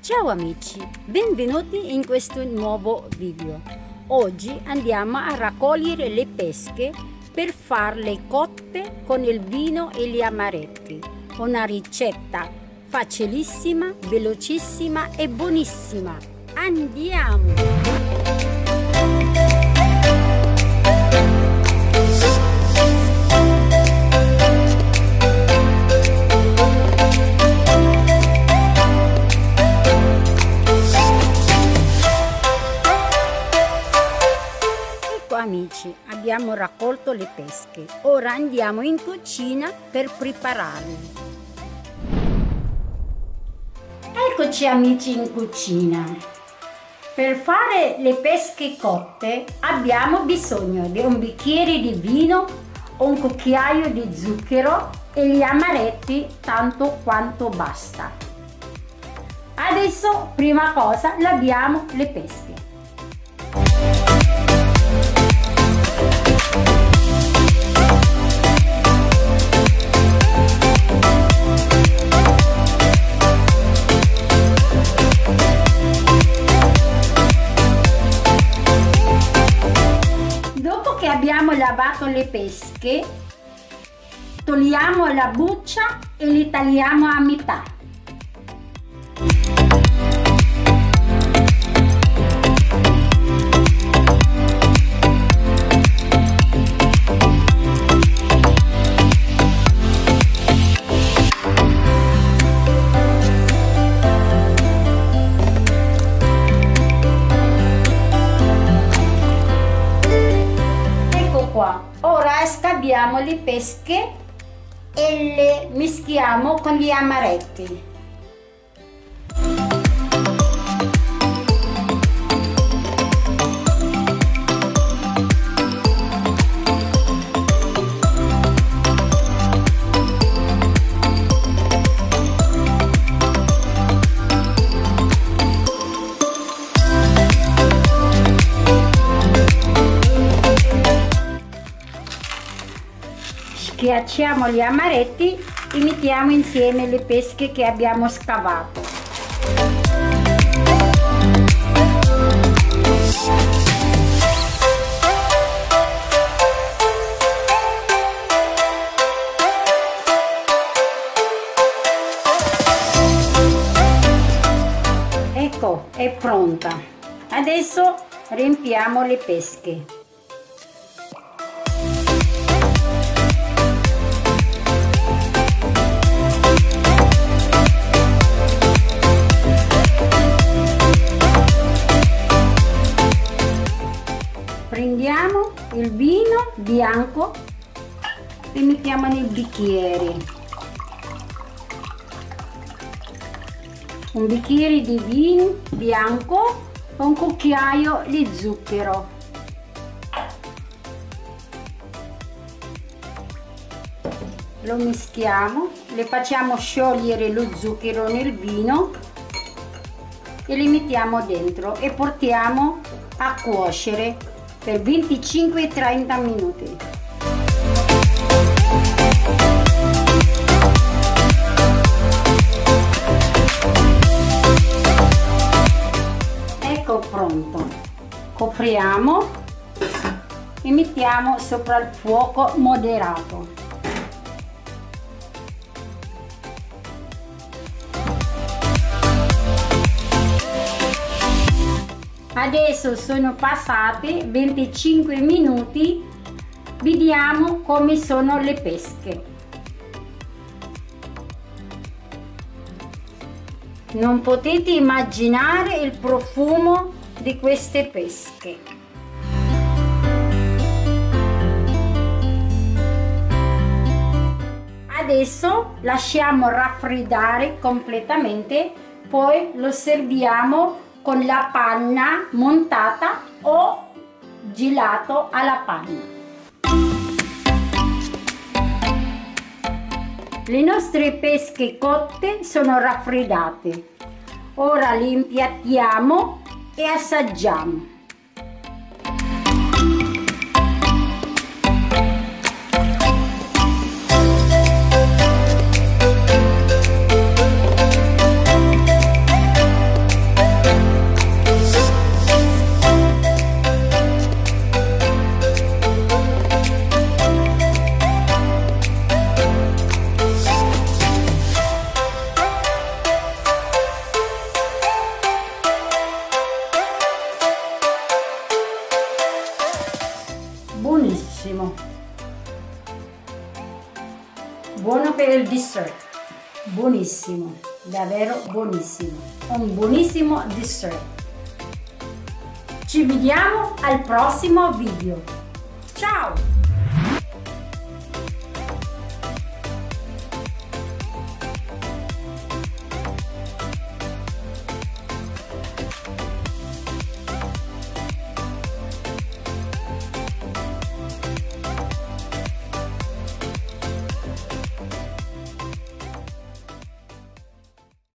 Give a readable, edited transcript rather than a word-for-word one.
Ciao amici, benvenuti in questo nuovo video. Oggi andiamo a raccogliere le pesche per farle cotte con il vino e gli amaretti. Una ricetta facilissima, velocissima e buonissima. Andiamo! Amici, abbiamo raccolto le pesche, ora andiamo in cucina per prepararle. Eccoci amici in cucina. Per fare le pesche cotte abbiamo bisogno di un bicchiere di vino, un cucchiaio di zucchero e gli amaretti tanto quanto basta. Adesso, prima cosa, laviamo le pesche. Abbiamo lavato le pesche, togliamo la buccia e li tagliamo a metà. Ora scaviamo le pesche e le mischiamo con gli amaretti. Schiacciamo gli amaretti e mettiamo insieme le pesche che abbiamo scavato. Ecco, è pronta. Adesso riempiamo le pesche. Prendiamo il vino bianco e mettiamo nei bicchieri. Un bicchiere di vino bianco, un cucchiaio di zucchero. Lo mischiamo, le facciamo sciogliere lo zucchero nel vino e li mettiamo dentro e portiamo a cuocere per 25-30 minuti. Ecco pronto. Copriamo e mettiamo sopra il fuoco moderato. Adesso sono passati 25 minuti, vediamo come sono le pesche. Non potete immaginare il profumo di queste pesche. Adesso lasciamo raffreddare completamente, poi lo serviamo con la panna montata o gelato alla panna. Le nostre pesche cotte sono raffreddate. Ora le impiattiamo e assaggiamo. dessert. Buonissimo, davvero buonissimo. Un buonissimo dessert. Ci vediamo al prossimo video. Ciao!